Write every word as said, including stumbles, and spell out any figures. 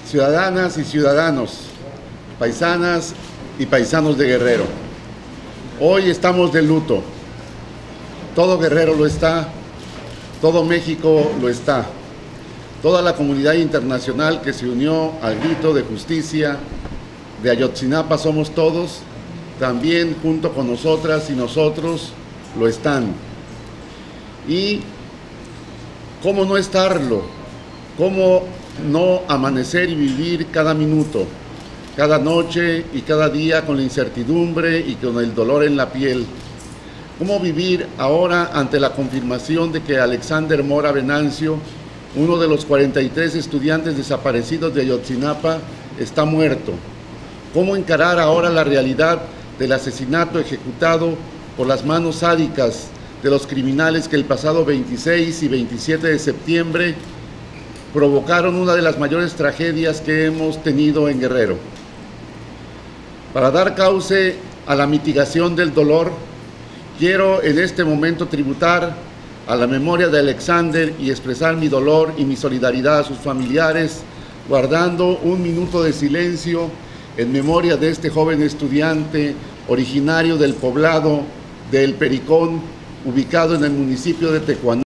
Ciudadanas y ciudadanos, paisanas y paisanos de Guerrero, hoy estamos de luto. Todo Guerrero lo está, todo México lo está. Toda la comunidad internacional que se unió al grito de justicia de Ayotzinapa somos todos, también junto con nosotras y nosotros lo están. Y cómo no estarlo, cómo no amanecer y vivir cada minuto, cada noche y cada día con la incertidumbre y con el dolor en la piel. Cómo vivir ahora ante la confirmación de que Alexander Mora Venancio, uno de los cuarenta y tres estudiantes desaparecidos de Ayotzinapa, está muerto. Cómo encarar ahora la realidad del asesinato ejecutado por las manos sádicas de los criminales que el pasado veintiséis y veintisiete de septiembre provocaron una de las mayores tragedias que hemos tenido en Guerrero. Para dar cauce a la mitigación del dolor, quiero en este momento tributar a la memoria de Alexander y expresar mi dolor y mi solidaridad a sus familiares, guardando un minuto de silencio en memoria de este joven estudiante originario del poblado de El Pericón, ubicado en el municipio de Tecuanán.